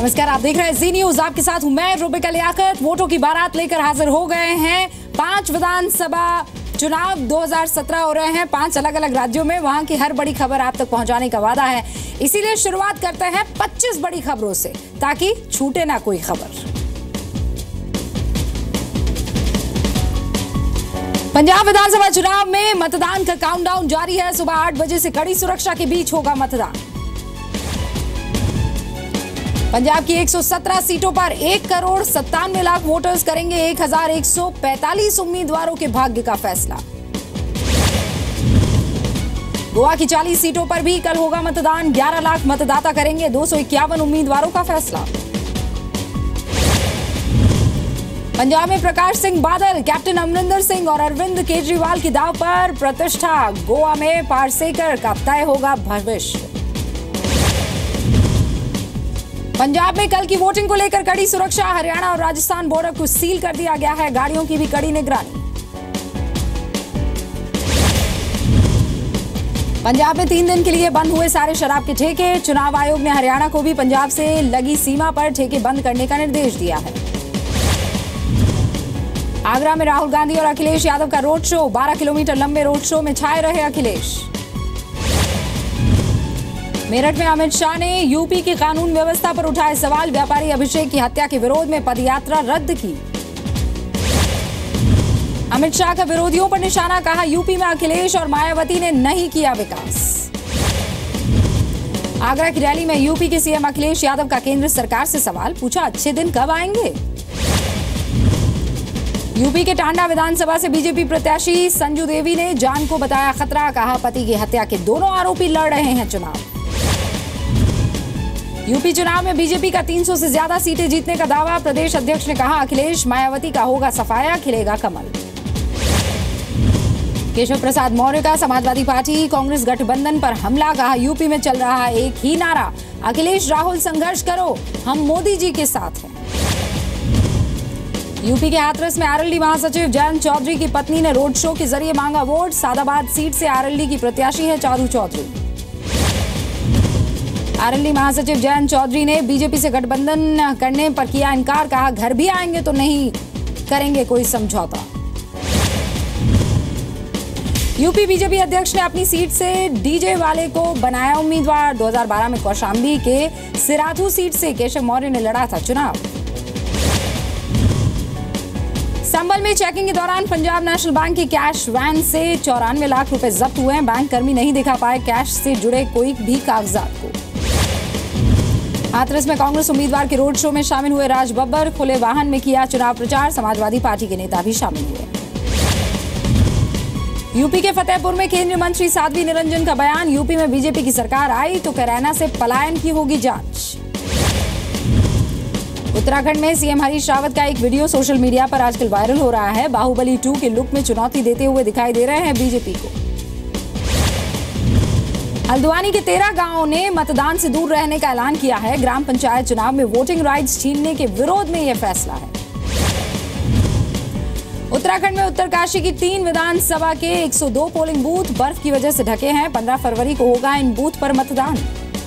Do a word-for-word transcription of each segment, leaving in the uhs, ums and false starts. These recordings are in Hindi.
नमस्कार, आप देख रहे हैं जी न्यूज। आपके साथ हूं मैं रुबिका लियाकत। वोटों की बारात लेकर हाजिर हो गए हैं। पांच विधानसभा चुनाव दो हज़ार सत्रह हो रहे हैं पांच अलग अलग राज्यों में। वहां की हर बड़ी खबर आप तक पहुंचाने का वादा है, इसीलिए शुरुआत करते हैं पच्चीस बड़ी खबरों से, ताकि छूटे ना कोई खबर। पंजाब विधानसभा चुनाव में मतदान का काउंटडाउन जारी है। सुबह आठ बजे से कड़ी सुरक्षा के बीच होगा मतदान। पंजाब की एक सौ सत्रह सीटों पर एक करोड़ सत्तानवे लाख वोटर्स करेंगे एक हजार एक सौ पैंतालीस उम्मीदवारों के भाग्य का फैसला। गोवा की चालीस सीटों पर भी कल होगा मतदान। ग्यारह लाख मतदाता करेंगे दो सौ इक्यावन उम्मीदवारों का फैसला। पंजाब में प्रकाश सिंह बादल, कैप्टन अमरिंदर सिंह और अरविंद केजरीवाल की दाव पर प्रतिष्ठा। गोवा में पारसेकर का तय होगा भविष्य। पंजाब में कल की वोटिंग को लेकर कड़ी सुरक्षा। हरियाणा और राजस्थान बॉर्डर को सील कर दिया गया है। गाड़ियों की भी कड़ी निगरानी। पंजाब में तीन दिन के लिए बंद हुए सारे शराब के ठेके। चुनाव आयोग ने हरियाणा को भी पंजाब से लगी सीमा पर ठेके बंद करने का निर्देश दिया है। आगरा में राहुल गांधी और अखिलेश यादव का रोड शो। बारह किलोमीटर लंबे रोड शो में छाए रहे अखिलेश। मेरठ में अमित शाह ने यूपी की कानून व्यवस्था पर उठाए सवाल। व्यापारी अभिषेक की हत्या के विरोध में पदयात्रा रद्द की। अमित शाह का विरोधियों पर निशाना, कहा यूपी में अखिलेश और मायावती ने नहीं किया विकास। आगरा की रैली में यूपी के सीएम अखिलेश यादव का केंद्र सरकार से सवाल, पूछा अच्छे दिन कब आएंगे। यूपी के टांडा विधानसभा से बीजेपी प्रत्याशी संजू देवी ने जान को बताया खतरा। कहा पति की हत्या के दोनों आरोपी लड़ रहे हैं चुनाव। यूपी चुनाव में बीजेपी का तीन सौ से ज्यादा सीटें जीतने का दावा। प्रदेश अध्यक्ष ने कहा अखिलेश मायावती का होगा सफाया, खिलेगा कमल। केशव प्रसाद मौर्य का समाजवादी पार्टी कांग्रेस गठबंधन पर हमला। कहा यूपी में चल रहा एक ही नारा, अखिलेश राहुल संघर्ष करो, हम मोदी जी के साथ हैं। यूपी के हाथरस में आरएलडी महासचिव जयंत चौधरी की पत्नी ने रोड शो के जरिए मांगा वोट। सादाबाद सीट से आरएलडी की प्रत्याशी है चारू चौधरी। आरएलडी महासचिव जयंत चौधरी ने बीजेपी से गठबंधन करने पर किया इनकार। कहा घर भी आएंगे तो नहीं करेंगे कोई समझौता। यूपी बीजेपी अध्यक्ष ने अपनी सीट से डीजे वाले को बनाया उम्मीदवार। दो हज़ार बारह में कौशाम्बी के सिराथू सीट से केशव मौर्य ने लड़ा था चुनाव। संभल में चेकिंग के दौरान पंजाब नेशनल बैंक की कैश वैन से चौरानवे लाख रुपए जब्त हुए हैं। बैंक कर्मी नहीं दिखा पाए कैश से जुड़े कोई भी कागजात को। हाथरस में कांग्रेस उम्मीदवार के रोड शो में शामिल हुए राज बब्बर। खुले वाहन में किया चुनाव प्रचार। समाजवादी पार्टी के नेता भी शामिल हुए। यूपी के फतेहपुर में केंद्रीय मंत्री साध्वी निरंजन का बयान। यूपी में बीजेपी की सरकार आई तो कैराना से पलायन की होगी जांच। उत्तराखंड में सीएम हरीश रावत का एक वीडियो सोशल मीडिया पर आजकल वायरल हो रहा है। बाहुबली टू के लुक में चुनौती देते हुए दिखाई दे रहे हैं बीजेपी को। हल्द्वानी के तेरह गांवों ने मतदान से दूर रहने का ऐलान किया है। ग्राम पंचायत चुनाव में वोटिंग राइट्स छीनने के विरोध में यह फैसला है। उत्तराखंड में उत्तरकाशी की तीन विधानसभा के एक सौ दो पोलिंग बूथ बर्फ की वजह से ढके हैं। पंद्रह फरवरी को होगा इन बूथ पर मतदान।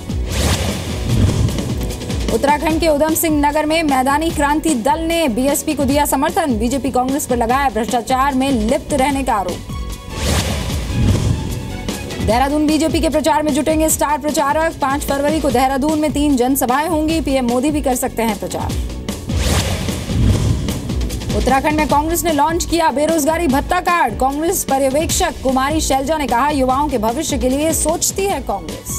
उत्तराखंड के उधम सिंह नगर में मैदानी क्रांति दल ने बीएसपी को दिया समर्थन। बीजेपी कांग्रेस पर लगाया भ्रष्टाचार में लिप्त रहने का आरोप। देहरादून बीजेपी के प्रचार में जुटेंगे स्टार प्रचारक। पांच फरवरी को देहरादून में तीन जनसभाएं होंगी। पीएम मोदी भी कर सकते हैं प्रचार। उत्तराखंड में कांग्रेस ने लॉन्च किया बेरोजगारी भत्ता कार्ड। कांग्रेस पर्यवेक्षक कुमारी शैलजा ने कहा युवाओं के भविष्य के लिए सोचती है कांग्रेस।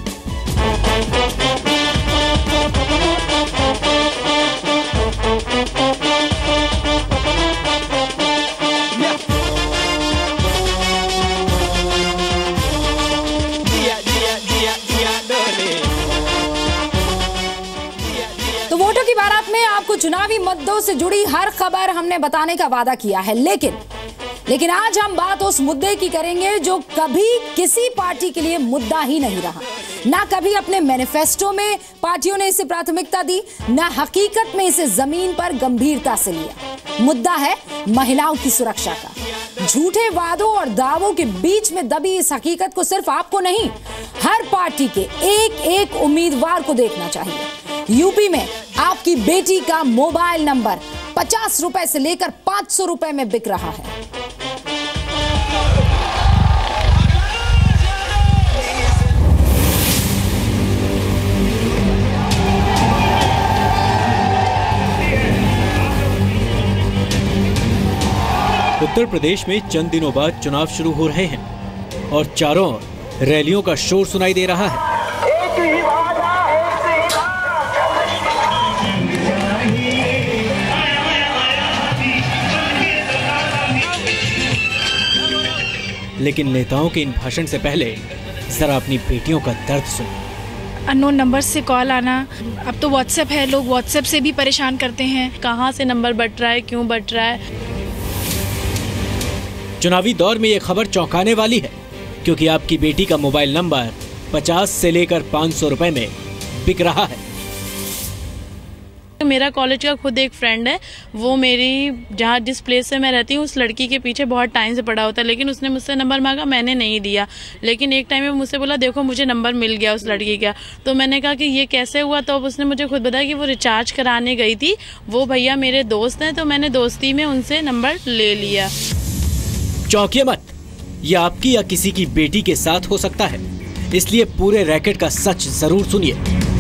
तो वोटों की बारात में आपको चुनावी मुद्दों से जुड़ी हर खबर हमने बताने का वादा किया है, लेकिन लेकिन आज हम बात उस मुद्दे की करेंगे जो कभी किसी पार्टी के लिए मुद्दा ही नहीं रहा। ना कभी अपने मैनिफेस्टो में पार्टियों ने इसे प्राथमिकता दी, ना हकीकत में इसे जमीन पर गंभीरता से लिया। मुद्दा है महिलाओं की सुरक्षा का। झूठे वादों और दावों के बीच में दबी इस हकीकत को सिर्फ आपको नहीं, हर पार्टी के एक एक उम्मीदवार को देखना चाहिए। यूपी में आपकी बेटी का मोबाइल नंबर पचास रुपए से लेकर पांच सौ रुपए में बिक रहा है। उत्तर प्रदेश में चंद दिनों बाद चुनाव शुरू हो रहे हैं और चारों ओर रैलियों का शोर सुनाई दे रहा है। लेकिन नेताओं के इन भाषण से पहले जरा अपनी बेटियों का दर्द सुनो। अननोन नंबर से कॉल आना, अब तो व्हाट्सएप है, लोग व्हाट्सएप से भी परेशान करते हैं। कहाँ से नंबर बट रहा है, क्यों बट रहा है। चुनावी दौर में ये खबर चौंकाने वाली है क्योंकि आपकी बेटी का मोबाइल नंबर पचास से लेकर पाँच सौ रुपए में बिक रहा है। मेरा कॉलेज का खुद एक फ्रेंड है, वो मेरी जहाँ जिस प्लेस से मैं रहती हूँ उस लड़की के पीछे बहुत टाइम से पड़ा होता है, लेकिन उसने मुझसे नंबर मांगा, मैंने नहीं दिया। लेकिन एक टाइम में मुझसे बोला देखो मुझे नंबर मिल गया उस लड़की का। तो मैंने कहा कि ये कैसे हुआ, तो अब उसने मुझे खुद बताया कि वो रिचार्ज कराने गई थी, वो भैया मेरे दोस्त हैं, तो मैंने दोस्ती में उनसे नंबर ले लिया। चौंकिए मत, ये आपकी या किसी की बेटी के साथ हो सकता है, इसलिए पूरे रैकेट का सच जरूर सुनिए।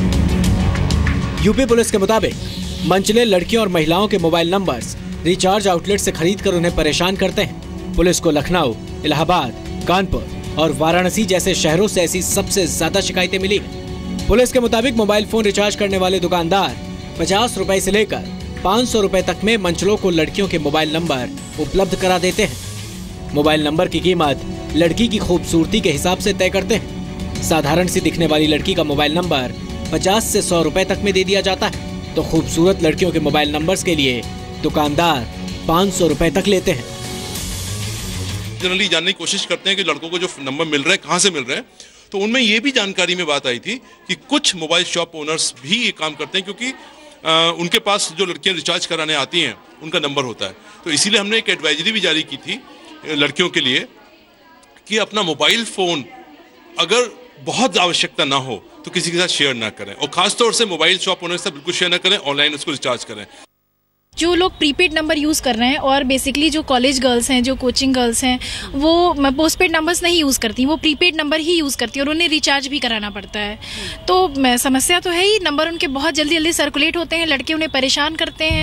यूपी पुलिस के मुताबिक मंचले लड़कियों और महिलाओं के मोबाइल नंबर्स रिचार्ज आउटलेट से खरीदकर उन्हें परेशान करते हैं। पुलिस को लखनऊ, इलाहाबाद, कानपुर और वाराणसी जैसे शहरों से ऐसी सबसे ज्यादा शिकायतें मिली हैं। पुलिस के मुताबिक मोबाइल फोन रिचार्ज करने वाले दुकानदार पचास रुपए से लेकर पाँच सौ रुपए तक में मंचलों को लड़कियों के मोबाइल नंबर उपलब्ध करा देते हैं। मोबाइल नंबर की कीमत लड़की की खूबसूरती के हिसाब से तय करते हैं। साधारण सी दिखने वाली लड़की का मोबाइल नंबर पचास से सौ रुपए तक में दे दिया जाता है, तो खूबसूरत लड़कियों के मोबाइल नंबर्स के लिए दुकानदार पाँच सौ रुपए तक लेते हैं। जनरली जानने की कोशिश करते हैं कि लड़कों को जो नंबर मिल रहा है कहाँ से मिल रहा है, तो उनमें ये भी जानकारी में बात आई थी कि कुछ मोबाइल शॉप ओनर्स भी ये काम करते हैं क्योंकि आ, उनके पास जो लड़कियां रिचार्ज कराने आती हैं उनका नंबर होता है। तो इसीलिए हमने एक एडवाइजरी भी जारी की थी लड़कियों के लिए कि अपना मोबाइल फोन अगर बहुत आवश्यकता ना हो तो किसी के साथ शेयर ना करें, और खासतौर से मोबाइल शॉप ओनर से बिल्कुल शेयर ना करें, ऑनलाइन उसको रिचार्ज करें। जो लोग प्रीपेड नंबर यूज़ कर रहे हैं और बेसिकली जो कॉलेज गर्ल्स हैं, जो कोचिंग गर्ल्स हैं, वो पोस्टपेड नंबर्स नहीं यूज़ करती, वो प्रीपेड नंबर ही यूज़ करती हैं और उन्हें रिचार्ज भी कराना पड़ता है। तो समस्या तो है ही, नंबर उनके बहुत जल्दी जल्दी सर्कुलेट होते हैं, लड़के उन्हें परेशान करते हैं।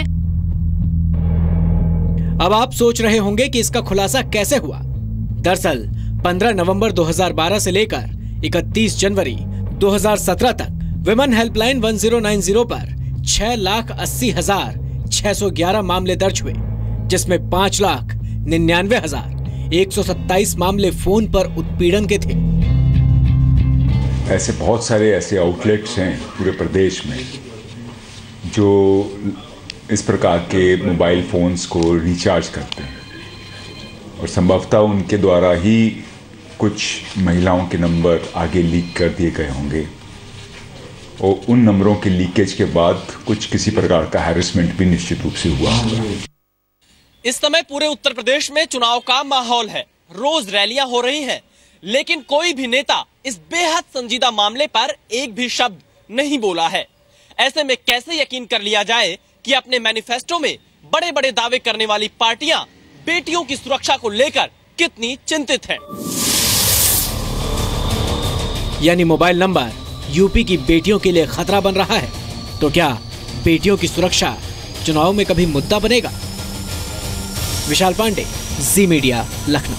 अब आप सोच रहे होंगे कि इसका खुलासा कैसे हुआ। दरअसल पंद्रह नवंबर दो हज़ार बारह से लेकर इकतीस जनवरी दो हज़ार सत्रह तक विमेन हेल्पलाइन एक हज़ार नब्बे पर छह लाख अस्सी हजार छह सौ ग्यारह मामले दर्ज हुए, जिसमें पाँच लाख निन्यानवे हजार एक सौ सत्ताईस मामले फोन पर उत्पीड़न के थे। ऐसे बहुत सारे ऐसे आउटलेट्स हैं पूरे प्रदेश में जो इस प्रकार के मोबाइल फोन्स को रिचार्ज करते हैं और संभवतः उनके द्वारा ही कुछ महिलाओं के नंबर आगे लीक कर दिए गए होंगे और उन नंबरों के लीकेज के बाद कुछ किसी प्रकार का हैरेसमेंट भी निश्चित रूप से हुआ होगा। इस समय पूरे उत्तर प्रदेश में चुनाव का माहौल है, रोज रैलियां हो रही हैं, लेकिन कोई भी नेता इस बेहद संजीदा मामले पर एक भी शब्द नहीं बोला है। ऐसे में कैसे यकीन कर लिया जाए कि अपने मैनिफेस्टो में बड़े बड़े दावे करने वाली पार्टियां बेटियों की सुरक्षा को लेकर कितनी चिंतित हैं। यानी मोबाइल नंबर यूपी की बेटियों के लिए खतरा बन रहा है, तो क्या बेटियों की सुरक्षा चुनाव में कभी मुद्दा बनेगा? Vishal Pandey, Zee media, Lucknow.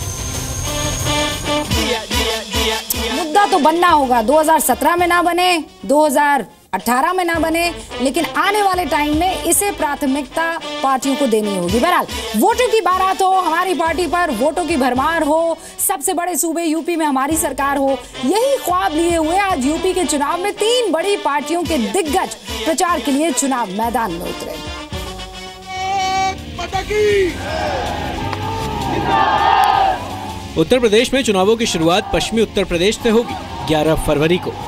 मुद्दा तो बनना होगा, दो हज़ार सत्रह में ना बने, दो हज़ार अठारह में ना बने, लेकिन आने वाले टाइम में इसे प्राथमिकता पार्टियों को देनी होगी। बहरहाल वोटों की बारात हो, हमारी पार्टी पर वोटों की भरमार हो, सबसे बड़े सूबे यूपी में हमारी सरकार हो, यही ख्वाब लिए हुए आज यूपी के चुनाव में तीन बड़ी पार्टियों के दिग्गज प्रचार के लिए चुनाव मैदान में उतरे। उत्तर प्रदेश में चुनावों की शुरुआत पश्चिमी उत्तर प्रदेश से होगी ग्यारह फरवरी को।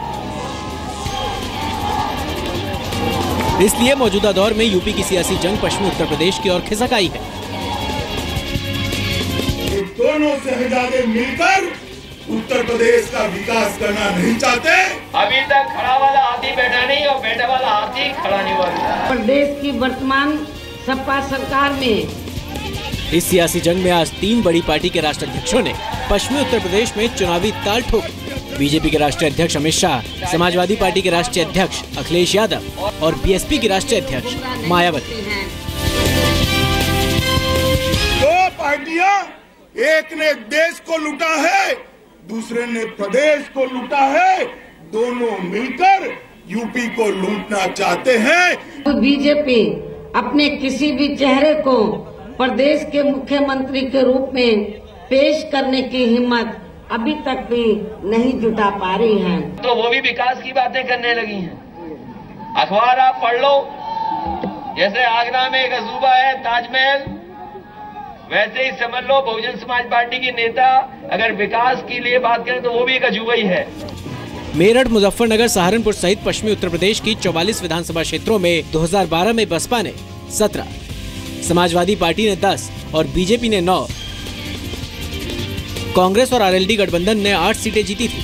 इसलिए मौजूदा दौर में यूपी की सियासी जंग पश्चिमी उत्तर प्रदेश की ओर खिसक आई है। दोनों शहजादे मिलकर उत्तर प्रदेश का विकास करना नहीं चाहते। अभी तक खड़ा वाला हाथी बैठा नहीं और बैठा वाला हाथी खड़ा नहीं हुआ। प्रदेश की वर्तमान सपा सरकार में इस सियासी जंग में आज तीन बड़ी पार्टी के राष्ट्राध्यक्षों ने पश्चिमी उत्तर प्रदेश में चुनावी ताल ठोकी। बीजेपी के राष्ट्रीय अध्यक्ष अमित शाह, समाजवादी पार्टी के राष्ट्रीय अध्यक्ष अखिलेश यादव और बीएसपी की राष्ट्रीय अध्यक्ष मायावती। दो पार्टियां, एक ने देश को लूटा है, दूसरे ने प्रदेश को लूटा है, दोनों मिलकर यूपी को लूटना चाहते हैं। तो बीजेपी अपने किसी भी चेहरे को प्रदेश के मुख्यमंत्री के रूप में पेश करने की हिम्मत अभी तक भी नहीं जुटा पा रही है। तो वो भी विकास की बातें करने लगी हैं। अखबार आप पढ़ लो, जैसे आगरा में एक अजूबा है ताजमहल, वैसे ही समझ लो बहुजन समाज पार्टी के नेता अगर विकास के लिए बात करें तो वो भी एक अजूबा ही है। मेरठ, मुजफ्फरनगर, सहारनपुर सहित पश्चिमी उत्तर प्रदेश की चौवालीस विधानसभा क्षेत्रों में दो हज़ार बारह में बसपा ने सत्रह, समाजवादी पार्टी ने दस और बीजेपी ने नौ, कांग्रेस और आरएलडी गठबंधन ने आठ सीटें जीती थी।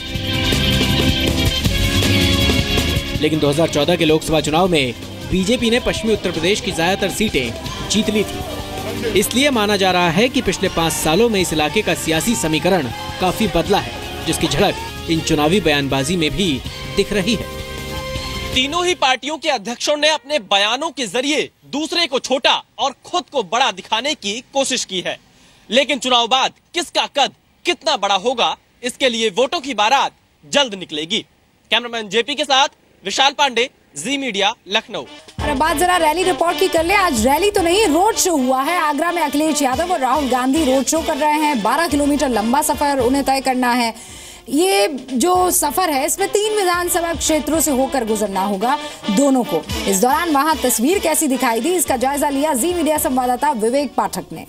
लेकिन दो हज़ार चौदह के लोकसभा चुनाव में बीजेपी ने पश्चिमी उत्तर प्रदेश की ज्यादातर सीटें जीत ली थी। इसलिए माना जा रहा है कि पिछले पाँच सालों में इस इलाके का सियासी समीकरण काफी बदला है, जिसकी झलक इन चुनावी बयानबाजी में भी दिख रही है। तीनों ही पार्टियों के अध्यक्षों ने अपने बयानों के जरिए दूसरे को छोटा और खुद को बड़ा दिखाने की कोशिश की है, लेकिन चुनाव बाद किसका कद कितना बड़ा होगा, इसके लिए वोटों की बारात जल्द निकलेगी। कैमरामैन जेपी के साथ विशाल पांडे, जी मीडिया, लखनऊ। अरे बात जरा रैली रिपोर्ट की कर ले। आज रैली तो नहीं, रोड शो हुआ है। आगरा में अखिलेश यादव और राहुल गांधी रोड शो कर रहे हैं। बारह किलोमीटर लंबा सफर उन्हें तय करना है। ये जो सफर है इसमें तीन विधानसभा क्षेत्रों से होकर गुजरना होगा दोनों को। इस दौरान वहां तस्वीर कैसी दिखाई दी, इसका जायजा लिया जी मीडिया संवाददाता विवेक पाठक ने।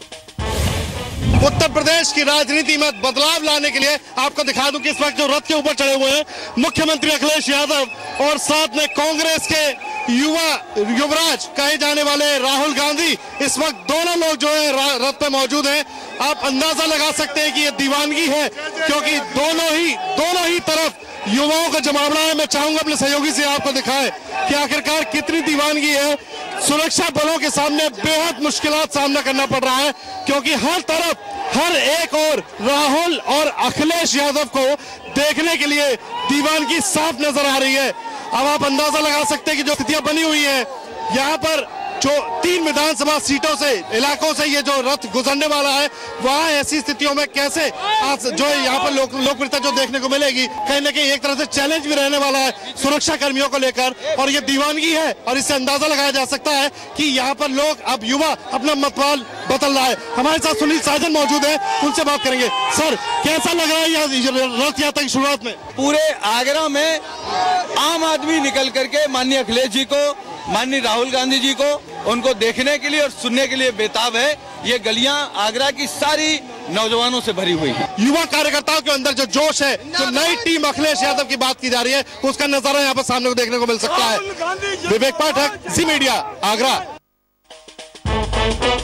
उत्तर प्रदेश की राजनीति में बदलाव लाने के लिए आपको दिखा दूं कि इस वक्त जो रथ के ऊपर चढ़े हुए हैं मुख्यमंत्री अखिलेश यादव और साथ में कांग्रेस के युवा युवराज कहे जाने वाले राहुल गांधी, इस वक्त दोनों लोग जो है रथ पे मौजूद हैं। आप अंदाजा लगा सकते हैं कि ये दीवानगी है, क्योंकि दोनों ही दोनों ही तरफ युवाओं का जमावड़ा है। मैं चाहूंगा अपने सहयोगी से आपको दिखाएं कि आखिरकार कितनी दीवानगी है। सुरक्षा बलों के सामने बेहद मुश्किलात सामना करना पड़ रहा है, क्योंकि हर तरफ हर एक और राहुल और अखिलेश यादव को देखने के लिए दीवानगी साफ नजर आ रही है। अब आप अंदाजा लगा सकते हैं कि जो स्थितियां बनी हुई है यहाँ पर, जो तीन विधानसभा सीटों से इलाकों से ये जो रथ गुजरने वाला है, वहाँ ऐसी स्थितियों में कैसे जो यहाँ पर लोक लोकप्रियता जो देखने को मिलेगी, कहीं ना कहीं एक तरह से चैलेंज भी रहने वाला है सुरक्षा कर्मियों को लेकर। और ये दीवानगी है और इससे अंदाजा लगाया जा सकता है कि यहाँ पर लोग, अब युवा अपना मतवाल बदल रहा है। हमारे साथ सुनील साजन मौजूद है, उनसे बात करेंगे। सर, कैसा लग रहा है रथ यात्रा की शुरुआत में? पूरे आगरा में आम आदमी निकल करके माननीय अखिलेश जी को, माननीय राहुल गांधी जी को, उनको देखने के लिए और सुनने के लिए बेताब है। ये गलियां आगरा की सारी नौजवानों से भरी हुई हैं। युवा कार्यकर्ताओं के अंदर जो जोश है, जो नई टीम अखिलेश यादव की बात की जा रही है, उसका नजारा यहाँ पर सामने को देखने को मिल सकता है। Vivek Pathak, Zee media, Agra.